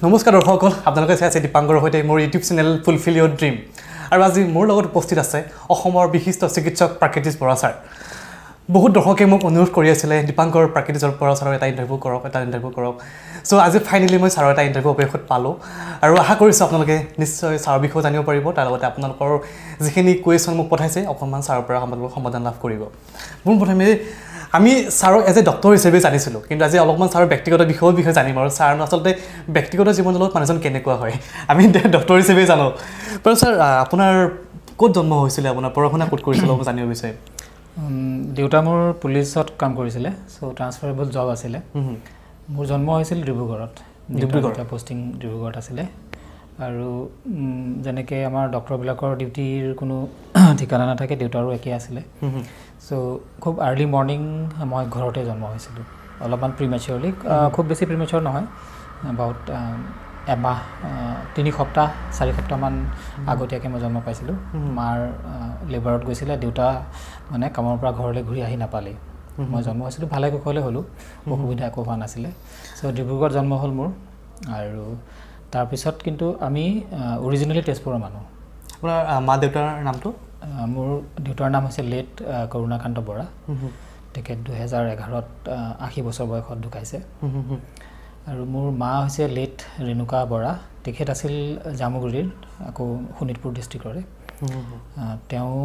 নমস্কাৰ দৰ্শকসকল আপোনালোকে চাই আছে দীপাংকৰ হৈতে মোৰ YouTube channel fulfil your dream আৰু আজি মোৰ লগত উপস্থিত আছে অসমৰ বিশিষ্ট চিকিৎসক প্ৰাকৃতিক বৰা ছাৰ বহুত দৰ্শকে মোক অনুৰোধ কৰি আছিল দীপাংকৰ প্ৰাকৃতিক বৰা ছাৰৰ এটা ইণ্টাৰভিউ কৰক সো আজি ফাইনালি মই ছাৰৰ এটা ইণ্টাৰভিউ অপেক্ষাত পালো আৰু আশা কৰিছোঁ আপোনালোকে নিশ্চয় ছাৰৰ বিষয়ে জানিব পাৰিব তাৰ লগতে আপোনালোকৰ যিখিনি কুৱেশ্যন মোক পঠাইছে অকণমান ছাৰৰ পৰা সমাধান লাভ কৰিব মোৰ প্ৰথমে আমি ছাৰক এজ এ ডক্টৰ হিচাপে জানিছিলোঁ কিন্তু আজি অলপমান ছাৰৰ ব্যক্তিগত বিষয়ে জানিম আৰু ছাৰ আচলতে ব্যক্তিগত জীৱনৰ লগত মানুহজন কেনেকুৱা হয় আমি ডক্টৰ হিচাপে জানো বাৰু ছাৰ আপোনাৰ ক'ত জন্ম হৈছিলে আপোনাৰ পঢ়া শুনা ক'ত কৰিছিল মই জানিব বিচাৰিম দেউতা মোৰ পুলিচত কাম কৰিছিলে সো ট্ৰান্সফাৰেবল জব আছিলে মোৰ জন্ম হৈছিল ডিব্ৰুগড়ত পোষ্টিং ডিব্ৰুগড়ত আছিলে আৰু যেনেকৈ আমাৰ ডক্টৰবিলাকৰ ডিউটিৰ কোনো ঠিকনা নাথাকে দেউতাৰো একেই আছিলে সো খুব আৰ্লি মৰ্নিং মই ঘৰতে জন্ম হৈছিলোঁ অলপমান প্ৰিমেচিয়ৰলি খুব বেছি প্ৰিমেচিয়ৰ নহয় এবাউট এমাহ 3 সপ্তাহ 4 সপ্তাহমান আগতীয়াকৈ মই জন্ম পাইছিলোঁ মাৰ লেবাৰত গৈছিলে দেউতা মানে কামৰ পৰা ঘৰলৈ ঘূৰি আহি নাপালেই মই জন্ম হৈছিলোঁ ভালে কুশলে হ'লোঁ অসুবিধা একো হোৱা নাছিলে সো ডিব্ৰুগড়ত জন্ম হ'ল মোৰ আৰু তাৰপিছত কিন্তু আমি অৰিজিনেলি তেজপুৰৰ মানুহ আপোনাৰ মা দেউতাৰ নামটো মোৰ দেউতাৰ নাম হৈছে লেট কৰুণাকান্ত বৰা তেখেত 2011ত 80 বছৰ বয়সত ঢুকাইছে আৰু মোৰ মা হৈছে লেট ৰেণুকা বৰা তেখেত আছিল জামুগুৰিৰ আকৌ শোণিতপুৰ ডিষ্ট্ৰিক্টৰে তেওঁ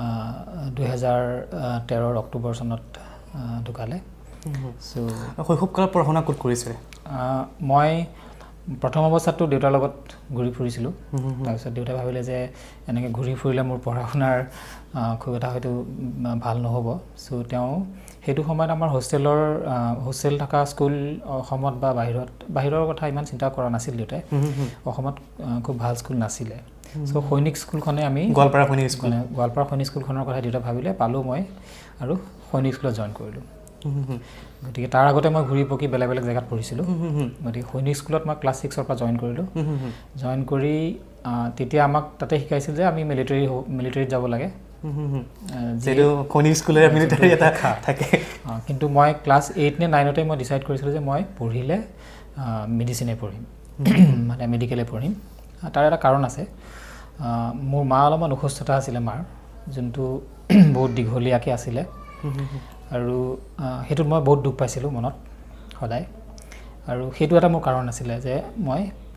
2013 অক্টোবৰ চনত ঢুকালে সো শৈশৱকালত পঢ়া শুনা ক'ত কৰিছিলে মই প্ৰথম অৱস্থাটো দেউতাৰ লগত ঘূৰি ফুৰিছিলোঁ তাৰপিছত দেউতাই ভাবিলে যে এনেকৈ ঘূৰি ফুৰিলে মোৰ পঢ়া শুনাৰ খুব এটা হয়তো ভাল নহ'ব সো তেওঁ সেইটো সময়ত আমাৰ হোষ্টেল থকা স্কুল অসমত বা বাহিৰৰ কথা ইমান চিন্তা কৰা নাছিল দেউতাই অসমত খুব ভাল স্কুল নাছিলে সো সৈনিক স্কুলখনে আমি গোৱালপাৰা সৈনিক স্কুলখনৰ কথা দেউতাই ভাবিলে পালোঁ মই আৰু সৈনিক স্কুলত জইন কৰিলোঁ গতিকে তাৰ আগতে মই ঘূৰি পকি বেলেগ বেলেগ জেগাত পঢ়িছিলোঁ গতিকে সৈনিক স্কুলত মই ক্লাছ 6ৰ পৰা জইন কৰিলোঁ জইন কৰি তেতিয়া আমাক তাতে শিকাইছিল যে আমি মিলিটাৰীত যাব লাগে যেটো সৈনিক স্কুলৰ মিলিটাৰী এটা থাকে কিন্তু মই ক্লাছ 8 নে 9তে মই ডিচাইড কৰিছিলোঁ যে মই পঢ়িলে মেডিচিনে পঢ়িম মানে মেডিকেলে পঢ়িম তাৰ এটা কাৰণ আছে মোৰ মা অলপমান অসুস্থতা আছিলে মাৰ যোনটো বহুত দীঘলীয়াকৈ আছিলে আৰু হেতুত মই বহুত দুখ পাইছিলোঁ মনত সদায় আৰু হেতু এটা মোৰ কাৰণ আছিলে যে মই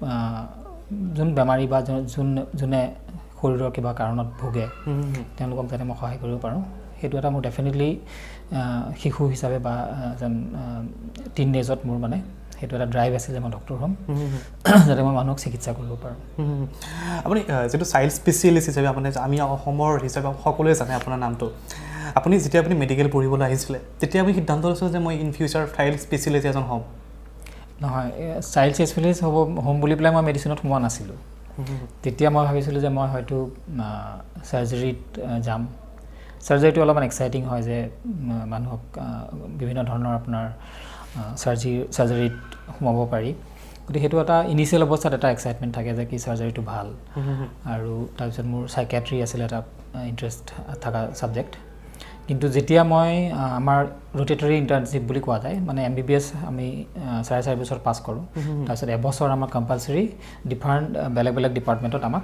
যোন বেমাৰী বা যোনে শৰীৰৰ কিবা কাৰণত ভোগে তেওঁলোকক যাতে মই সহায় কৰিব পাৰোঁ হেতু এটা মোৰ ডেফিনেটলি শিশু হিচাপে বা যেন টিনেজত মোৰ মানে হেতু এটা ড্ৰাইভ আছে যে মই ডক্টৰ হ'ম যাতে মই মানুহক চিকিৎসা কৰিব পাৰোঁ আপুনি যেটো চাইল্ড স্পেচিয়েলিষ্ট হিচাপে আপুনি আমি অসমৰ হিচাপে সকলোৱে জানে আপোনাৰ নামটো আপুনি যেতিয়া আপুনি মেডিকেল পঢ়িবলৈ আহিছিলে তেতিয়া আপুনি সিদ্ধান্ত লৈছিল যে মই ইন ফিউচাৰ চাইল্ড স্পেচিয়েলিষ্ট এজন হ'ম নহয় চাইল্ড স্পেচিয়েলিষ্ট হ'ম বুলি পেলাই মই মেডিচিনত সোমোৱা নাছিলোঁ তেতিয়া মই ভাবিছিলোঁ যে মই হয়তো চাৰ্জাৰীত যাম চাৰ্জাৰীটো অলপমান এক্সাইটিং হয় যে মানুহক বিভিন্ন ধৰণৰ আপোনাৰ চাৰ্জাৰীত সোমাব পাৰি গতিকে সেইটো এটা ইনিচিয়েল অৱস্থাত এটা এক্সাইটমেণ্ট থাকে যে কি চাৰ্জাৰীটো ভাল আৰু তাৰপিছত মোৰ চাইকেট্ৰি আছিলে এটা ইণ্টাৰেষ্ট থকা ছাবজেক্ট কিন্তু যেতিয়া মই আমাৰ ৰোটেটৰী ইণ্টাৰ্ণশ্বিপ বুলি কোৱা যায় মানে MBBS আমি 4.5 বছৰ পাছ কৰোঁ তাৰপিছত এবছৰ আমাক কম্পালচৰি ডিফাৰেণ্ট বেলেগ ডিপাৰ্টমেণ্টত আমাক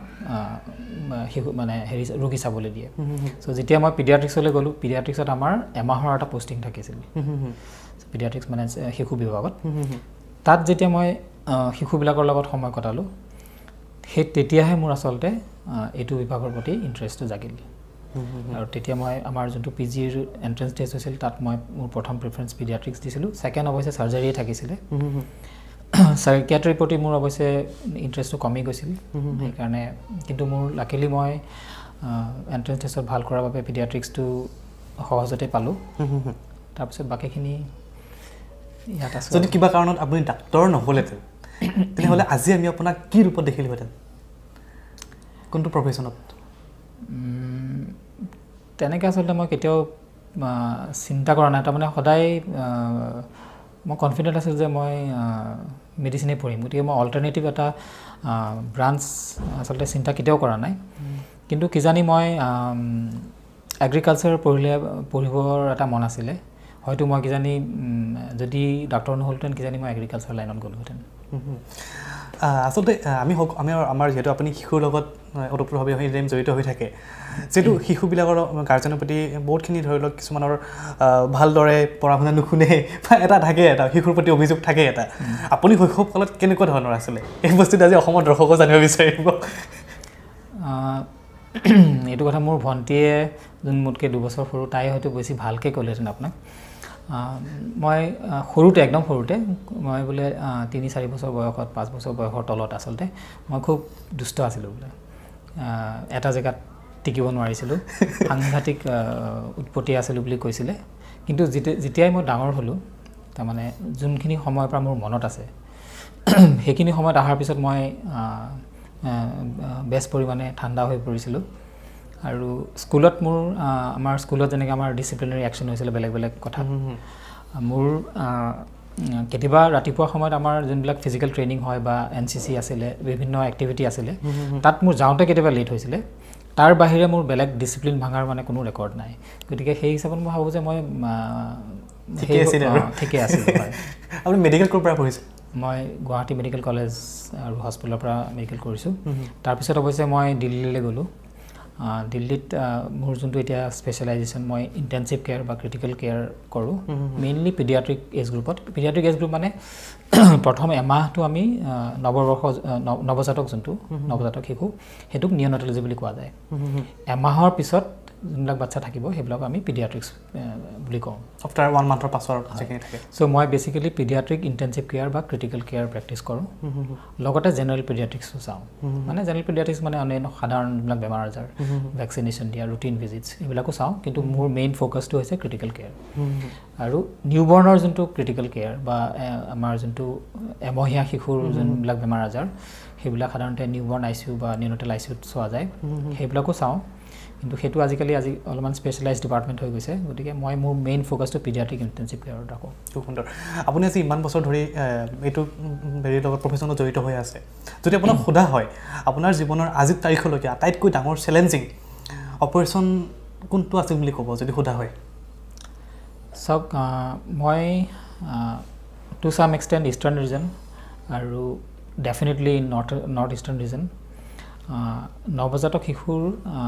মানে ৰোগী চাবলৈ দিয়ে চ' যেতিয়া মই পিডিয়াট্ৰিক্সলৈ গ'লোঁ পিডিয়াট্ৰিক্সত আমাৰ এমাহৰ এটা পষ্টিং থাকিছিল পিডিয়াট্ৰিক্স মানে শিশু বিভাগত তাত যেতিয়া মই শিশুবিলাকৰ লগত সময় কটালোঁ সেই তেতিয়াহে মোৰ আচলতে এইটো বিভাগৰ প্ৰতি ইণ্টাৰেষ্টটো জাগিল আৰু তেতিয়া মই আমাৰ যোনটো PGৰ এন্ট্ৰেন্স টেষ্ট হৈছিল তাত মই মোৰ প্ৰথম প্ৰিফাৰেন্স পিডিয়াট্ৰিক্স দিছিলোঁ সেকেন্ড অৱশ্যে চাৰ্জাৰীয়ে থাকিছিলে সাইকিয়াট্ৰিৰ প্ৰতি মোৰ অৱশ্যে ইণ্টাৰেষ্টটো কমি গৈছিল সেইকাৰণে কিন্তু মোৰ লাকিলি মই এন্ট্ৰেন্স টেষ্টত ভাল কৰাৰ বাবে পিডিয়াট্ৰিক্সটো সহজতে পালোঁ তাৰপিছত বাকিখিনি ইয়াত আছে যদি কিবা কাৰণত আপুনি ডাক্তৰ নহ'লেতে তেনেহ'লে আজি আমি আপোনাক কি ৰূপত দেখিলোহেঁতেন কোনটো প্ৰফেশ্যনত তেনেকৈ আচলতে মই কেতিয়াও চিন্তা কৰা নাই তাৰমানে সদায় মই কনফিডেণ্ট আছিল যে মই মেডিচিনে পঢ়িম গতিকে মই অল্টাৰনেটিভ এটা ব্ৰাঞ্চ আচলতে চিন্তা কেতিয়াও কৰা নাই কিন্তু কিজানি মই এগ্ৰিকালচাৰ পঢ়িবৰ এটা মন আছিলে হয়তো মই কিজানি যদি ডাক্তৰ নহ'লহেঁতেন কিজানি মই এগ্ৰিকালচাৰ লাইনত গ'লোহেঁতেন আচলতে আমাৰ যিহেতু আপুনি শিশুৰ লগত ওতপ্ৰোতভাৱে সেই টাইম জড়িত হৈ থাকে যিহেতু শিশুবিলাকৰ গাৰ্জেনৰ প্ৰতি বহুতখিনি ধৰি লওক কিছুমানৰ ভালদৰে পঢ়া শুনা নুশুনে বা এটা থাকে এটা শিশুৰ প্ৰতি অভিযোগ থাকে এটা আপুনি শৈশৱ কালত কেনেকুৱা ধৰণৰ আছিলে এই বস্তুটো আজি অসমৰ দৰ্শকক জানিব বিচাৰিব এইটো কথা মোৰ ভণ্টিয়ে যোন মোতকৈ 2 বছৰ সৰু তাই হয়তো বেছি ভালকৈ ক'লেহেঁতেন আপোনাক মই সৰুতে একদম সৰুতে মই বোলে 3-4 বছৰ বয়সত 5 বছৰ বয়সৰ তলত আচলতে মই খুব দুষ্ট আছিলোঁ বোলে এটা জেগাত টিকিব নোৱাৰিছিলোঁ সাংঘাতিক উৎপত্তি আছিলোঁ বুলি কৈছিলে কিন্তু যেতিয়াই মই ডাঙৰ হ'লোঁ তাৰমানে যোনখিনি সময়ৰ পৰা মোৰ মনত আছে সেইখিনি সময়ত অহাৰ পিছত মই বেছ পৰিমাণে ঠাণ্ডা হৈ পৰিছিলোঁ আৰু স্কুলত মোৰ আমাৰ স্কুলত যেনেকৈ আমাৰ ডিচিপ্লিনাৰী একশ্যন হৈছিলে বেলেগ বেলেগ কথা মোৰ কেতিয়াবা ৰাতিপুৱা সময়ত আমাৰ যোনবিলাক ফিজিকেল ট্ৰেইনিং হয় বা NCC আছিলে বিভিন্ন এক্টিভিটি আছিলে তাত মোৰ যাওঁতে কেতিয়াবা লেট হৈছিলে তাৰ বাহিৰে মোৰ বেলেগ ডিচিপ্লিন ভাঙাৰ মানে কোনো ৰেকৰ্ড নাই গতিকে সেই হিচাপত মই ভাবোঁ যে মই ঠিকে আছিলোঁ হয় আপুনি মেডিকেল ক'ৰ পৰা পঢ়িছে মই গুৱাহাটী মেডিকেল কলেজ আৰু হস্পিটেলৰ পৰা মেডিকেল কৰিছোঁ তাৰপিছত অৱশ্যে মই দিল্লীলৈ গ'লোঁ দিল্লীত মোৰ যোনটো এতিয়া স্পেচিয়েলাইজেশ্যন মই ইণ্টেনচিভ কেয়াৰ বা ক্ৰিটিকেল কেয়াৰ কৰোঁ মেইনলি পিডিয়াট্ৰিক এজ গ্ৰুপত পিডিয়াট্ৰিক এজ গ্ৰুপ মানে প্ৰথম এমাহটো আমি নৱজাতক যোনটো নৱজাতক শিশু সেইটোক নিঅ'নেটলজি বুলি কোৱা যায় এমাহৰ পিছত যোনবিলাক বাচ্চা থাকিব সেইবিলাক আমি পিডিয়াট্ৰিক্স বুলি কওঁ আফটাৰ 1 মান্থৰ পাছৰ যেখিনি থাকে চ' মই বেচিকেলি পিডিয়াট্ৰিক ইণ্টেনচিভ কেয়াৰ বা ক্ৰিটিকেল কেয়াৰ প্ৰেক্টিছ কৰোঁ লগতে জেনেৰেল পিডিয়াট্ৰিক্সো চাওঁ মানে জেনেৰেল পিডিয়াট্ৰিক্স মানে অন্যান্য সাধাৰণ যোনবিলাক বেমাৰ আজাৰ ভেকচিনেশ্যন দিয়া ৰুটিন ভিজিটছ এইবিলাকো চাওঁ কিন্তু মোৰ মেইন ফ'কাছটো হৈছে ক্ৰিটিকেল কেয়াৰ আৰু নিউবৰ্ণৰ যোনটো ক্ৰিটিকেল কেয়াৰ বা আমাৰ যোনটো এমহীয়া শিশুৰ যোনবিলাক বেমাৰ আজাৰ সেইবিলাক সাধাৰণতে নিউবৰ্ণ ICU বা নিউনেটেল ICUত চোৱা যায় সেইবিলাকো চাওঁ কিন্তু সেইটো আজিকালি অলপমান স্পেচিয়েলাইজ ডিপাৰ্টমেণ্ট হৈ গৈছে গতিকে মই মোৰ মেইন ফ'কাছটো পিডিয়াট্ৰিক ইণ্টেনচিভ কেয়াৰত ৰাখোঁ খুব সুন্দৰ আপুনি আজি ইমান বছৰ ধৰি এইটো হেৰিৰ লগত প্ৰফেশ্যনত জড়িত হৈ আছে যদি আপোনাক সোধা হয় আপোনাৰ জীৱনৰ আজিৰ তাৰিখলৈকে আটাইতকৈ ডাঙৰ চেলেঞ্জিং অপাৰেশ্যন কোনটো আছিল বুলি ক'ব যদি সোধা হয় চাওক মই to some extent eastern region আৰু ডেফিনেটলি নৰ্থ ইষ্টাৰ্ণ ৰিজন নৱজাতক শিশুৰ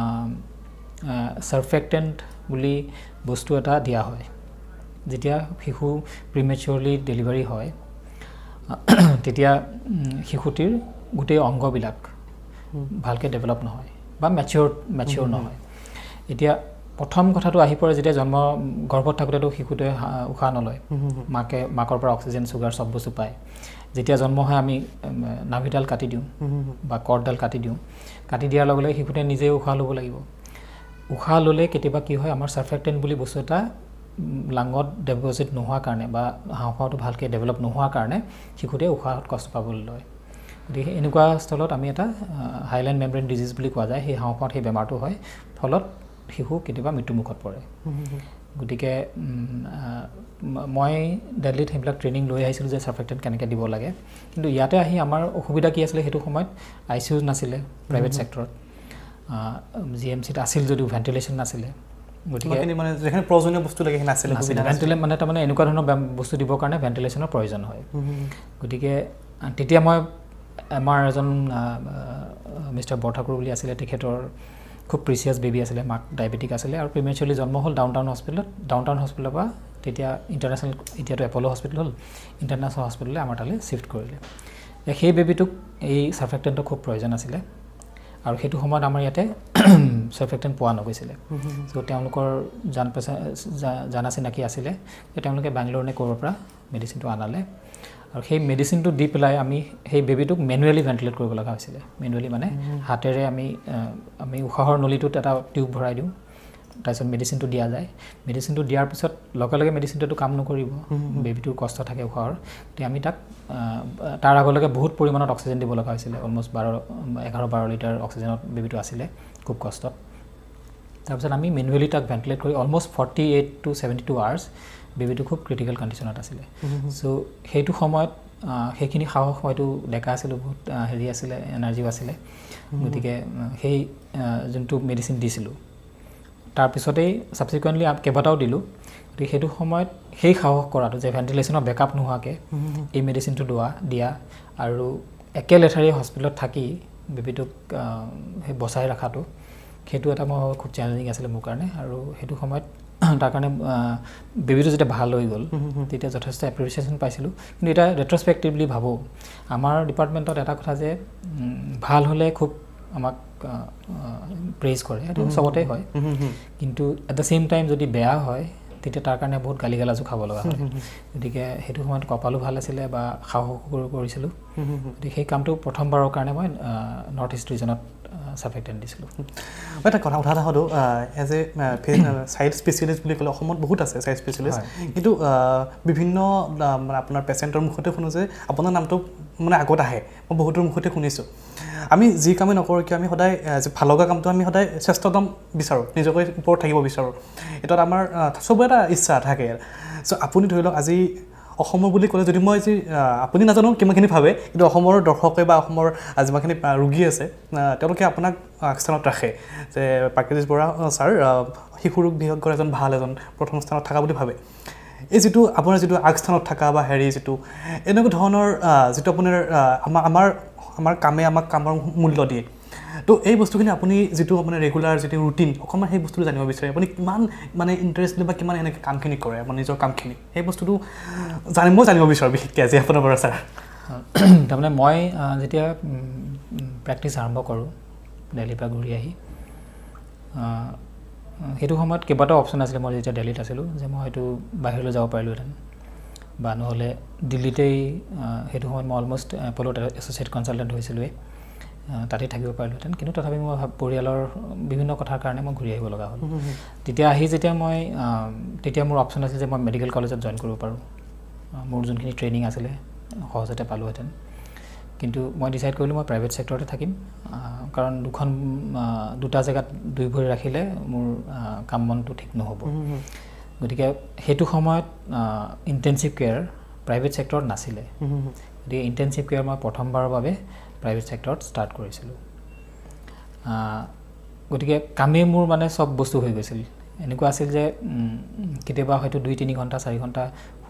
সাৰ্ফেক্টেণ্ট বুলি বস্তু এটা দিয়া হয় যেতিয়া শিশু প্ৰিমেচিয়ৰলি ডেলিভাৰী হয় তেতিয়া শিশুটিৰ গোটেই অংগবিলাক ভালকৈ ডেভেলপ নহয় বা মেচিয়ৰ নহয় এতিয়া প্ৰথম কথাটো আহি পৰে যেতিয়া গৰ্ভত থাকোঁতেতো শিশুটোৱে উশাহ নলয় মাকৰ পৰা অক্সিজেন চুগাৰ চব বস্তু পায় যেতিয়া জন্ম হয় আমি নাভিডাল কাটি দিওঁ বা কৰ্ডডাল কাটি দিয়াৰ লগে লগে শিশুটোৱে নিজে উশাহ ল'ব লাগিব উশাহ ল'লে কেতিয়াবা কি হয় আমাৰ সাৰ্ফেক্টেণ্ট বুলি বস্তু এটা লাঙত ডেপজিট নোহোৱাৰ কাৰণে বা হাওঁফাওঁটো ভালকৈ ডেভেলপ নোহোৱাৰ কাৰণে শিশুটোৱে উশাহত কষ্ট পাবলৈ লয় গতিকে এনেকুৱা স্থলত আমি এটা হাইলেণ্ড মেমব্ৰেইন ডিজিজ বুলি কোৱা যায় সেই হাওঁফাওঁত সেই বেমাৰটো হয় ফলত শিশু কেতিয়াবা মৃত্যুমুখত পৰে গতিকে মই দিল্লীত সেইবিলাক ট্ৰেইনিং লৈ আহিছিলোঁ যে সাৰ্ফেক্টেণ্ট কেনেকৈ দিব লাগে কিন্তু ইয়াতে আহি আমাৰ অসুবিধা কি আছিলে সেইটো সময়ত ICU নাছিলে প্ৰাইভেট ছেক্টৰত GMCত আছিল যদিও ভেণ্টিলেশ্যন নাছিলে গতিকে মানে যেখানে প্ৰয়োজনীয় বস্তু লাগে নাছিলে ভেণ্টিলেশ্যন মানে তাৰমানে এনেকুৱা ধৰণৰ বস্তু দিবৰ কাৰণে ভেণ্টিলেশ্যনৰ প্ৰয়োজন হয় গতিকে তেতিয়া মই আমাৰ এজন মিষ্টাৰ বৰঠাকুৰ বুলি আছিলে তেখেতৰ খুব প্ৰিচিয়াছ বেবী আছিলে মাক ডায়েবেটিক আছিলে আৰু প্ৰিমেচিয়ৰলি জন্ম হ'ল ডাউন টাউন হস্পিটেলৰ পৰা তেতিয়া ইণ্টাৰনেশ্যনেল এতিয়াতো এপ'ল' হস্পিটেল হ'ল ইণ্টাৰনেশ্যনেল হস্পিটেললৈ আমাৰ তালৈ শ্বিফ্ট কৰিলে সেই বেবীটোক এই সাৰ্ফেক্টেণ্টৰ খুব প্ৰয়োজন আছিলে আৰু সেইটো সময়ত আমাৰ ইয়াতে সাৰ্ফেক্টেণ্ট পোৱা নগৈছিলে চ' তেওঁলোকৰ জানা চিনাকি আছিলে তেওঁলোকে বেংগলোৰ নে ক'ৰবাৰ পৰা মেডিচিনটো আনালে আৰু সেই মেডিচিনটো দি পেলাই আমি সেই বেবীটোক মেনুৱেলি ভেণ্টিলেট কৰিব লগা হৈছিলে মেনুৱেলি মানে হাতেৰে আমি উশাহৰ নলীটোত এটা টিউব ভৰাই দিওঁ তাৰপিছত মেডিচিনটো দিয়া যায় মেডিচিনটো দিয়াৰ পিছত লগে লগে মেডিচিনটোতো কাম নকৰিব বেবীটোৰ কষ্ট থাকে উশাহৰ তেতিয়া আমি তাৰ আগলৈকে বহুত পৰিমাণত অক্সিজেন দিব লগা হৈছিলে অলমষ্ট 11-12 লিটাৰ অক্সিজেনত বেবীটো আছিলে খুব কষ্টত তাৰপিছত আমি মেনুৱেলি তাক ভেণ্টিলেট কৰি অলমষ্ট 48 to 72 আৱাৰ্ছ বেবীটো খুব ক্ৰিটিকেল কণ্ডিশ্যনত আছিলে চ' সেইটো সময়ত সেইখিনি সাহস হয়তো ডেকা আছিলোঁ বহুত হেৰি আছিলে এনাৰ্জিও আছিলে গতিকে সেই যোনটো মেডিচিন দিছিলোঁ তাৰপিছতেই ছাবচিকুৱেণ্টলি কেইবাটাও দিলোঁ গতিকে সেইটো সময়ত সেই সাহস কৰাটো যে ভেণ্টিলেশ্যনৰ বেকআপ নোহোৱাকৈ এই মেডিচিনটো দিয়া আৰু একে লেঠাৰী হস্পিটেলত থাকি বেবীটোক সেই বচাই ৰখাটো সেইটো এটা মই খুব চেলেঞ্জিং আছিলে মোৰ কাৰণে আৰু সেইটো সময়ত তাৰ কাৰণে বেবীটো যেতিয়া ভাল হৈ গ'ল তেতিয়া যথেষ্ট এপ্ৰিচিয়েশ্যন পাইছিলোঁ কিন্তু এটা ৰেট্ৰস্পেক্টিভলি ভাবোঁ আমাৰ ডিপাৰ্টমেণ্টত এটা কথা যে ভাল হ'লে খুব আমাক প্ৰেইজ কৰে সেইটো চবতে হয় কিন্তু এট দ্য ছেইম টাইম যদি বেয়া হয় তেতিয়া তাৰ কাৰণে বহুত গালি গালাজো খাব লগা হয় গতিকে সেইটো সময়ত কপালো ভাল আছিলে বা সাহস কৰিছিলোঁ গতিকে সেই কামটো প্ৰথমবাৰৰ কাৰণে মই নৰ্থ ইষ্ট ৰিজনত ছাবজেক্ট দিছিলোঁ মই এটা কথা সোধোঁ এজ এ চাইল্ড স্পেচিয়েলিষ্ট বুলি ক'লে অসমত বহুত আছে চাইল্ড স্পেচিয়েলিষ্ট কিন্তু বিভিন্ন মানে আপোনাৰ পেচেণ্টৰ মুখতে শুনো যে আপোনাৰ নামটো মানে আগত আহে মই বহুতৰ মুখতে শুনিছোঁ আমি যি কামেই নকৰোঁ কিয় আমি সদায় ভাল লগা কামটো আমি সদায় শ্ৰেষ্ঠতম বিচাৰোঁ নিজকে ওপৰত থাকিব বিচাৰোঁ এইটোত আমাৰ চবৰে এটা ইচ্ছা থাকে চ' আপুনি ধৰি লওক আজি অসমৰ বুলি ক'লে যদি মই যি আপুনি নাজানো কিমানখিনি ভাবে কিন্তু অসমৰ দৰ্শকে বা অসমৰ যিমানখিনি ৰোগী আছে তেওঁলোকে আপোনাক আগস্থানত ৰাখে যে প্ৰাকৃতিক বৰা ছাৰ শিশু ৰোগ বিশেষজ্ঞৰ এজন ভাল এজন প্ৰথম স্থানত থকা বুলি ভাবে এই যিটো আপোনাৰ যিটো আগস্থানত থকা বা হেৰি যিটো এনেকুৱা ধৰণৰ যিটো আপোনাৰ আমাৰ কামে আমাক কামৰ মূল্য দিয়ে তো এই বস্তুখিনি আপুনি যিটো আপোনাৰ ৰেগুলাৰ যিটো ৰুটিন অকণমান সেই বস্তুটো জানিব বিচাৰে আপুনি কিমান মানে ইণ্টাৰেষ্টলি বা কিমান এনেকৈ কামখিনি কৰে আপোনাৰ নিজৰ কামখিনি সেই বস্তুটো মই জানিব বিচাৰোঁ বিশেষকৈ আজি আপোনাৰ পৰা ছাৰ তাৰমানে মই যেতিয়া প্ৰেক্টিছ আৰম্ভ কৰোঁ দিল্লীৰ পৰা ঘূৰি আহি সেইটো সময়ত কেইবাটাও অপশ্যন আছিলে মই যেতিয়া দিল্লীত আছিলোঁ যে মই হয়তো বাহিৰলৈ যাব পাৰিলোহেঁতেন বা নহ'লে দিল্লীতেই সেইটো সময়ত মই অলমষ্ট এপ'লত এছ'চিয়েট কনচালটেণ্ট হৈছিলোঁৱেই তাতে থাকিব পাৰিলোহেঁতেন কিন্তু তথাপি মই পৰিয়ালৰ বিভিন্ন কথাৰ কাৰণে মই ঘূৰি আহিব লগা হ'ল তেতিয়া আহি তেতিয়া মোৰ অপশ্যন আছিল যে মই মেডিকেল কলেজত জইন কৰিব পাৰোঁ মোৰ যোনখিনি ট্ৰেইনিং আছিলে সহজতে পালোহেঁতেন কিন্তু মই ডিচাইড কৰিলোঁ মই প্ৰাইভেট ছেক্টৰতে থাকিম কাৰণ দুটা জেগাত দুই ভৰি ৰাখিলে মোৰ কাম বনটো ঠিক নহ'ব গতিকে সেইটো সময়ত ইণ্টেনচিভ কেয়াৰ প্ৰাইভেট ছেক্টৰত নাছিলে গতিকে ইণ্টেনচিভ কেয়াৰ মই প্ৰথমবাৰৰ বাবে প্ৰাইভেট ছেক্টৰত ষ্টাৰ্ট কৰিছিলোঁ গতিকে কামেই মোৰ মানে চব বস্তু হৈ গৈছিল এনেকুৱা আছিল যে কেতিয়াবা হয়তো 2-3 ঘণ্টা 4 ঘণ্টা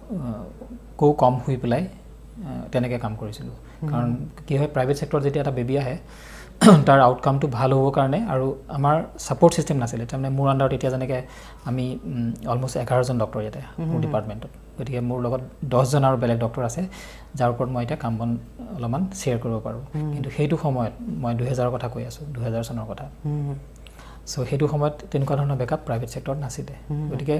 কম শুই পেলাই তেনেকৈ কাম কৰিছিলোঁ কাৰণ কি হয় প্ৰাইভেট ছেক্টৰত যেতিয়া এটা বেবী আহে তাৰ আউটকামটো ভাল হ'বৰ কাৰণে আৰু আমাৰ ছাপৰ্ট ছিষ্টেম নাছিলে তাৰমানে মোৰ আণ্ডাৰত এতিয়া যেনেকৈ আমি অলমষ্ট 11জন ডক্টৰ ইয়াতে মোৰ ডিপাৰ্টমেণ্টত গতিকে মোৰ লগত 10জন আৰু বেলেগ ডক্টৰ আছে যাৰ ওপৰত মই এতিয়া কাম বন অলপমান শ্বেয়াৰ কৰিব পাৰোঁ কিন্তু সেইটো সময়ত মই 2000ৰ কথা কৈ আছোঁ 2000 চনৰ কথা চ' সেইটো সময়ত তেনেকুৱা ধৰণৰ বেকআপ প্ৰাইভেট ছেক্টৰত নাছিলে গতিকে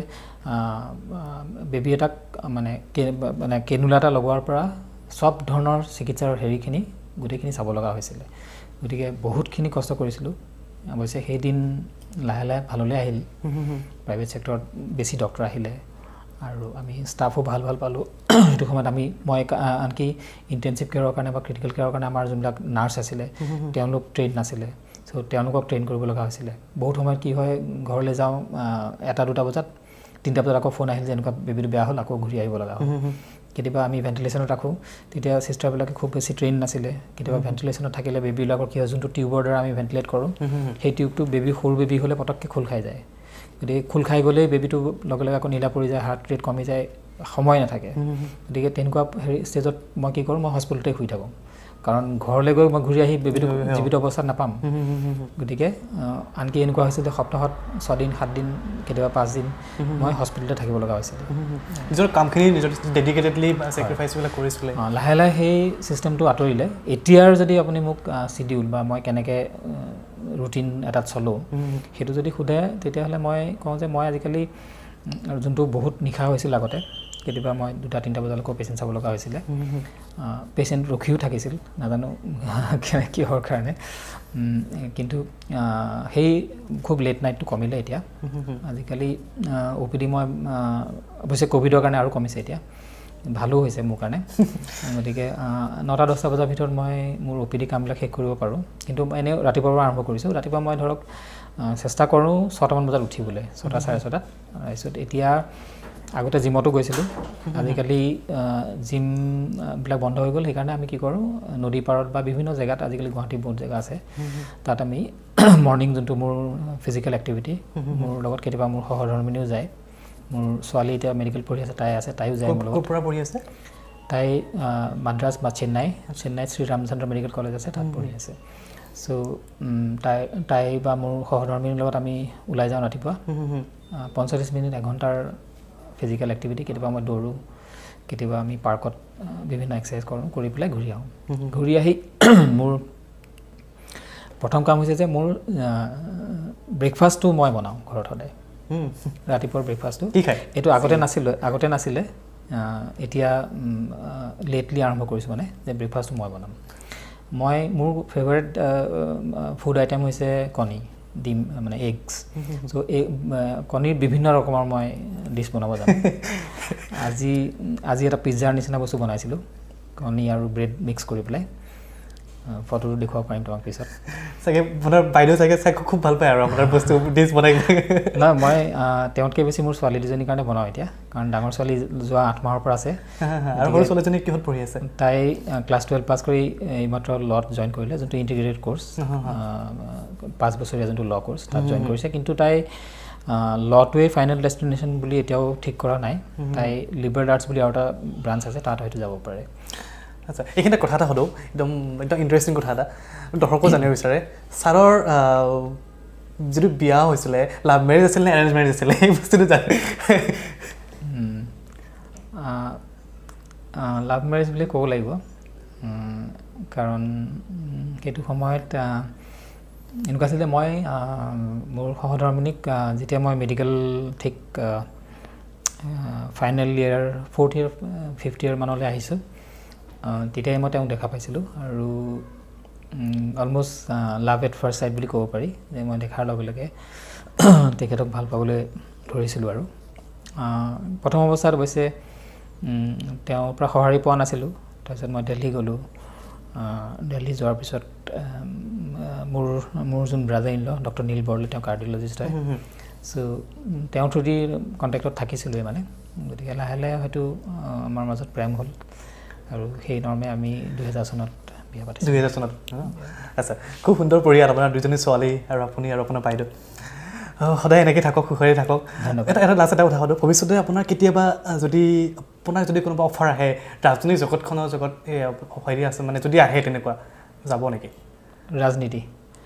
বেবী এটাক মানে কেনুলা এটা লগোৱাৰ পৰা চব ধৰণৰ চিকিৎসাৰ হেৰিখিনি গোটেইখিনি চাব লগা হৈছিলে গতিকে বহুতখিনি কষ্ট কৰিছিলোঁ অৱশ্যে সেইদিন লাহে লাহে ভাললৈ আহিল প্ৰাইভেট ছেক্টৰত বেছি ডক্টৰ আহিলে আৰু আমি ষ্টাফো ভাল পালোঁ সেইটো সময়ত মই আনকি ইণ্টেনচিভ কেয়াৰৰ কাৰণে বা ক্ৰিটিকেল কেয়াৰৰ কাৰণে আমাৰ যোনবিলাক নাৰ্ছ আছিলে তেওঁলোক ট্ৰেইন নাছিলে চ' তেওঁলোকক ট্ৰেইন কৰিব লগা হৈছিলে বহুত সময়ত কি হয় ঘৰলৈ যাওঁ 1-2 বজাত 3টা বজাত আকৌ ফোন আহিল যে এনেকুৱা বেবীটো বেয়া হ'ল আকৌ ঘূৰি আহিব লগা হ'ল কেতিয়াবা আমি ভেণ্টিলেশ্যনত ৰাখোঁ তেতিয়া চিষ্টাৰবিলাকে খুব বেছি ট্ৰেইন নাছিলে কেতিয়াবা ভেণ্টিলেশ্যনত থাকিলে বেবীবিলাকৰ কি হয় যোনটো টিউবৰ দ্বাৰা আমি ভেণ্টিলেট কৰোঁ সেই টিউবটো সৰু বেবী হ'লে পটককৈ খোল খাই যায় গতিকে খোল খাই গ'লেই বেবীটো লগে লগে আকৌ নীলা পৰি যায় হাৰ্ট ৰেট কমি যায় সময় নাথাকে গতিকে তেনেকুৱা ষ্টেজত মই কি কৰোঁ মই হস্পিটেলতে শুই থাকোঁ কাৰণ ঘৰলৈ গৈ মই ঘূৰি আহি বেবীটো জীৱিত অৱস্থাত নাপাম গতিকে আনকি এনেকুৱা হৈছিল যে সপ্তাহত 6 দিন 7 দিন কেতিয়াবা 5 দিন মই হস্পিটেলতে থাকিব লগা হৈছিল নিজৰ কামখিনি নিজৰ ডেডিকেটেডলি ছেক্ৰিফাইচবিলাক কৰিছিলে লাহে লাহে সেই ছিষ্টেমটো আঁতৰিলে এতিয়াৰ যদি আপুনি মোক চিডিউল বা মই কেনেকৈ ৰুটিন এটাত চলোঁ সেইটো যদি সোধে তেতিয়াহ'লে মই কওঁ যে মই আজিকালি যোনটো বহুত নিশা হৈছিল আগতে কেতিয়াবা মই 2-3টা বজালৈকে পেচেণ্ট চাব লগা হৈছিলে পেচেণ্ট ৰখিও থাকিছিল নাজানো কিহৰ কাৰণে কিন্তু সেই খুব লেট নাইটটো কমিলে এতিয়া আজিকালি OPD মই অৱশ্যে ক'ভিডৰ কাৰণে আৰু কমিছে এতিয়া ভালো হৈছে মোৰ কাৰণে গতিকে 9-10টা বজাৰ ভিতৰত মই মোৰ OPD কামবিলাক শেষ কৰিব পাৰোঁ কিন্তু এনেও ৰাতিপুৱাৰ পৰা আৰম্ভ কৰিছোঁ ৰাতিপুৱা মই ধৰক চেষ্টা কৰোঁ 6টামান বজাত উঠিবলৈ 6-6:30 তাৰপিছত এতিয়া আগতে জিমতো গৈছিলোঁ আজিকালি জিমবিলাক বন্ধ হৈ গ'ল সেইকাৰণে আমি কি কৰোঁ নদী পাৰত বা বিভিন্ন জেগাত আজিকালি গুৱাহাটীত বহুত জেগা আছে তাত আমি মৰ্ণিং যোনটো মোৰ ফিজিকেল এক্টিভিটি মোৰ লগত কেতিয়াবা মোৰ সহধৰ্মিনীও যায় মোৰ ছোৱালী এতিয়া মেডিকেল পঢ়ি আছে তাইও যায় মোৰ লগত পৰা পঢ়ি আছে তাই মাদ্ৰাছ বা চেন্নাইত শ্ৰী ৰামচন্দ্ৰ মেডিকেল কলেজ আছে তাত পঢ়ি আছে চ' তাই বা মোৰ সহধৰ্মীৰ লগত আমি ওলাই যাওঁ ৰাতিপুৱা 45 মিনিট 1 ঘণ্টাৰ ফিজিকেল এক্টিভিটি কেতিয়াবা মই দৌৰোঁ কেতিয়াবা আমি পাৰ্কত বিভিন্ন এক্সাৰচাইজ কৰোঁ কৰি পেলাই ঘূৰি আহোঁ ঘূৰি আহি মোৰ প্ৰথম কাম হৈছে যে মোৰ ব্ৰেকফাষ্টটো মই বনাওঁ ঘৰত সদায় ৰাতিপুৱাৰ ব্ৰেকফাষ্টটো এইটো আগতে নাছিলে এতিয়া লেটলি আৰম্ভ কৰিছোঁ মানে যে ব্ৰেকফাষ্টটো মই বনাম মোৰ ফেভাৰিট ফুড আইটেম হৈছে কণী ডিম মানে এগছ চ' কণীৰ বিভিন্ন ৰকমৰ মই ডিছ বনাব জানো আজি এটা পিজ্জাৰ নিচিনা বস্তু বনাইছিলোঁ কণী আৰু ব্ৰেড মিক্স কৰি পেলাই ফটোটো দেখুৱাব পাৰিম তোমাক পিছত চাগে আপোনাৰ বাইদেউ চাগে খুব ভাল পায় আৰু আপোনাৰ বস্তু ডিছ বনাই নহয় মই তেওঁতকৈ বেছি মোৰ ছোৱালী দুজনীৰ কাৰণে বনাওঁ এতিয়া কাৰণ ডাঙৰ ছোৱালী যোৱা 8 মাহৰ পৰা আছে আৰু সৰু ছোৱালীজনী কিহত পঢ়ি আছে তাই ক্লাছ 12 পাছ কৰি এইমাত্ৰ ল'ত জইন কৰিলে যোনটো ইণ্টিগ্ৰেটেড কোৰ্চ 5 বছৰীয়া যোনটো ল' কোৰ্চ তাত জইন কৰিছে কিন্তু তাই ল'টোৱে ফাইনেল ডেষ্টিনেশ্যন বুলি এতিয়াও ঠিক কৰা নাই তাই লিবাৰেল আৰ্টছ বুলি আৰু এটা ব্ৰাঞ্চ আছে তাত হয়তো যাব পাৰে আচ্ছা এইখিনিতে কথা এটা সোধোঁ একদম ইণ্টাৰেষ্টিং কথা এটা দৰ্শকো জানিব বিচাৰে ছাৰৰ যিটো বিয়া হৈছিলে লাভ মেৰেজ আছিল নে এৰেঞ্জ মেৰেজ আছিলে এই বস্তুটো জানে লাভ মেৰেজ বুলি ক'ব লাগিব কাৰণ সেইটো সময়ত এনেকুৱা আছিল যে মই মোৰ সহধৰ্মিনীক যেতিয়া মই মেডিকেল ঠিক final year 4th year 5th year মানলৈ আহিছোঁ তেতিয়াই মই তেওঁক দেখা পাইছিলোঁ আৰু almost love at first sight বুলি ক'ব পাৰি যে মই দেখাৰ লগে লগে তেখেতক ভাল পাবলৈ ধৰিছিলোঁ আৰু প্ৰথম অৱস্থাত অৱশ্যে তেওঁৰ পৰা সঁহাৰি পোৱা নাছিলোঁ তাৰপিছত মই দিল্লী গ'লোঁ দিল্লী যোৱাৰ পিছত মোৰ যোন brother in law doctor Neel Bordoloi তেওঁ কাৰ্ডিঅ'লজিষ্ট হয় চ' তেওঁ থ্ৰুদি কণ্টেক্টত থাকিছিলোঁৱে মানে গতিকে লাহে লাহে হয়তো আমাৰ মাজত প্ৰেম হ'ল আৰু সেই নৰ্মে আমি 2000 চনত বিয়া পাতিছোঁ 2000 চনত আচ্ছা খুব সুন্দৰ পৰিয়াল আপোনাৰ দুজনী ছোৱালী আৰু আপুনি আৰু আপোনাৰ বাইদেউ সদায় এনেকৈ থাকক সুখেৰে থাকক এটা লাষ্ট এটা কথা সোধোঁ ভৱিষ্যতে আপোনাৰ কেতিয়াবা যদি কোনোবা অফাৰ আহে ৰাজনৈতিক জগতখনৰ হেৰি আছে মানে যদি আহে তেনেকুৱা যাব নেকি ৰাজনীতি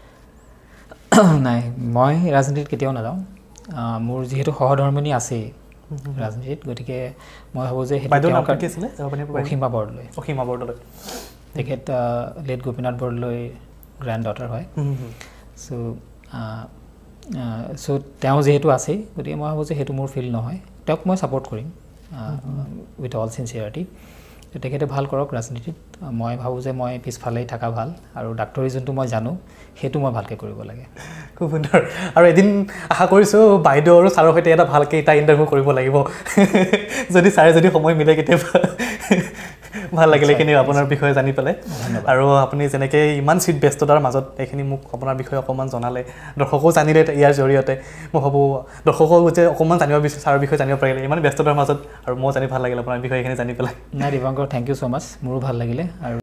নাই মই ৰাজনীতিত কেতিয়াও নাযাওঁ মোৰ যিহেতু সহধৰ্মিনী আছেই ৰাজনীতিত গতিকে মই ভাবোঁ যে অসীমা বৰদলৈ তেখেত late Gopinath Bordoloi granddaughter হয় চ' তেওঁ যিহেতু আছেই গতিকে মই ভাবোঁ যে সেইটো মোৰ ফিল্ড নহয় তেওঁক মই ছাপোৰ্ট কৰিম উইথ অল চিনচিয়াৰিটি তেখেতে ভাল কৰক ৰাজনীতিত মই ভাবোঁ যে মই পিছফালেই থকা ভাল আৰু ডাক্তৰী যোনটো মই জানো সেইটো মই ভালকৈ কৰিব লাগে খুব সুন্দৰ আৰু এদিন আশা কৰিছোঁ বাইদেউ আৰু ছাৰৰ সৈতে এটা ভালকৈ এটা ইণ্টাৰভিউ কৰিব লাগিব যদি ছাৰে যদি সময় মিলে কেতিয়াবা ভাল লাগিলে এইখিনি আপোনাৰ বিষয়ে জানি পেলাই আৰু আপুনি যেনেকৈ ইমান চিট ব্যস্ততাৰ মাজত এইখিনি মোক আপোনাৰ বিষয়ে অকণমান জনালে দৰ্শকো জানিলে ইয়াৰ জৰিয়তে মই ভাবোঁ দৰ্শকো যে অকণমান জানিব বিচাৰে ছাৰৰ বিষয়ে জানিব পাৰিলে ইমান ব্যস্ততাৰ মাজত আৰু মই জানি ভাল লাগিলে আপোনাৰ বিষয়ে এইখিনি জানি পেলাই নাই দিবাংকৰ থেংক ইউ ছ' মাছ মোৰো ভাল লাগিলে আৰু